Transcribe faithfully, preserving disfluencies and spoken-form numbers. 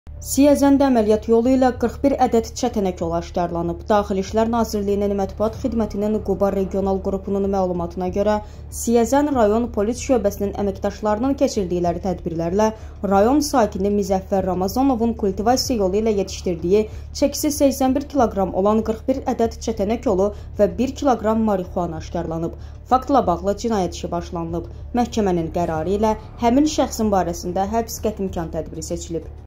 Siyəzəndə əməliyyat yolu ilə qırx bir ədəd çətənək yolu aşkarlanıb. Daxili İşlər Nazirliyinin Mətbuat Xidmətinin Quba regional qrupunun məlumatına görə, Siyəzən rayon polis şöbəsinin əməkdaşlarının keçirdikləri tədbirlərlə rayon sakini Müzəffər Ramazanovun kultivasiya yolu ilə yetişdirdiyi çəkisi səksən bir kiloqram olan qırx bir ədəd çətənək yolu və bir kiloqram marixuana aşkarlanıb. Faktla bağlı cinayət işi başlanılıb. Məhkəmənin qərarı ilə həmin şəxsin barəsində həbs qətimkan tədbiri seçilib.